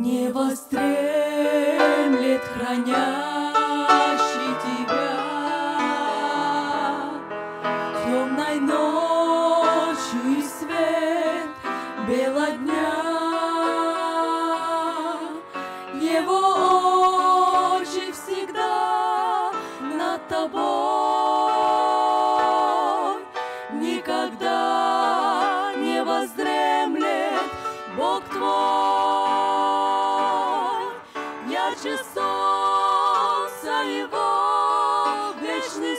Не востремлет хранящий тебя темной ночью и свет бела дня. Его очи всегда над тобой, никогда не воздремлет Бог твой. Ярче солнца Его вечный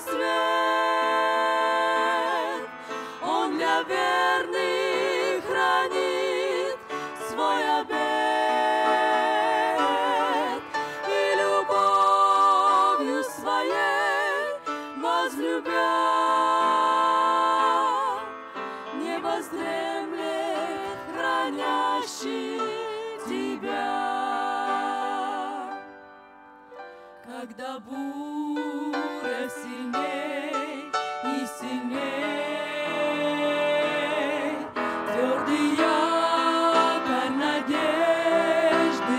свет, Он для верных хранит свой обет, и любовью своей возлюбя не воздремлет хранящий тебя. Когда буря сильней и сильней, твердый якорь надежды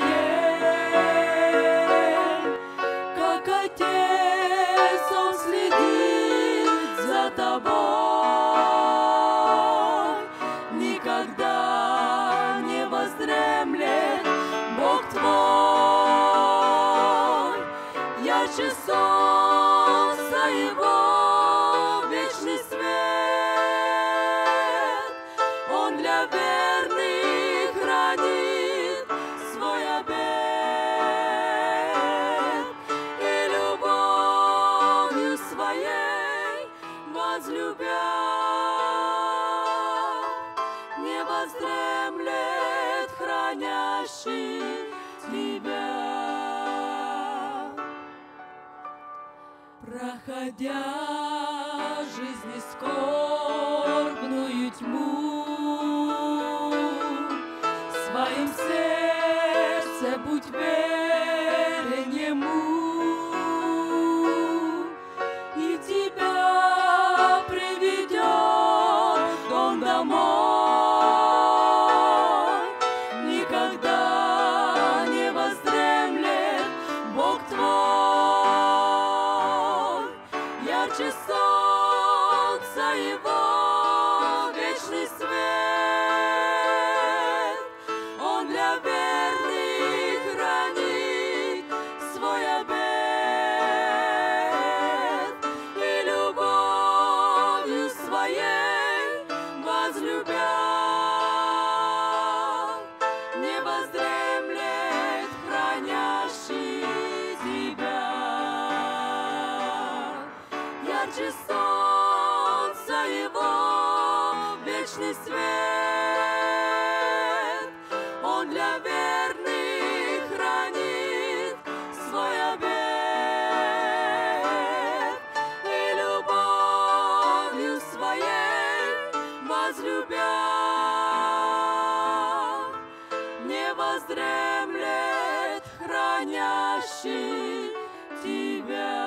твоей, как Отец Он следит за тобой, никогда не воздремлет Бог твой. Ярче солнца Его вечный свет, Он для верных хранит свой обет, и любовью своей возлюбя не воздремлет хранящий тебя. Проходя жизни скорбную тьму, своим сердце будь верен Ему, и тебя приведет Он домой. Никогда не воздремлет Бог твой. Ярче солнца Его вечный свет, Он для верных хранит свой обет, и любовью своей возлюбя не воздремлет хранящий тебя. Ярче солнца Его вечный свет, Он для верных хранит свой обет, и любовью своей возлюбя не воздремлет хранящий тебя.